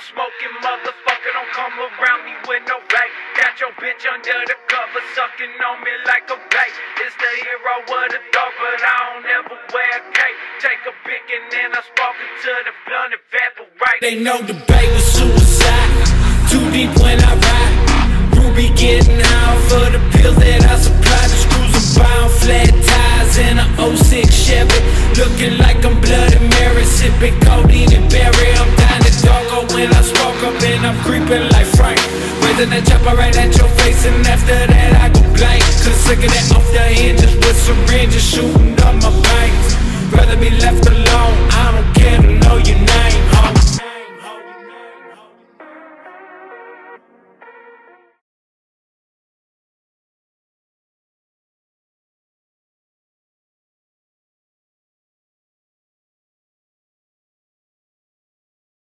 smoking motherfucker, don't come around me with no vape. Got your bitch under the cover, sucking on me like a bait. It's the hero of the dog, but I don't ever wear a cape. Take a pic and then I spark it to the blunt evaporate. They know the bait was suicide, too deep when I ride. Ruby getting high for the pills that I supply. The screws are bound, flat tires in a 06 Chevy. Looking like I'm Bloody Mary, sipping codeine and berry. I'm down to doggo when I smoke up and I'm creeping like Frank. Raising that chopper right at your face and after that I go blank. Cause sick of that off the hinges with syringes shooting up my veins. Rather be left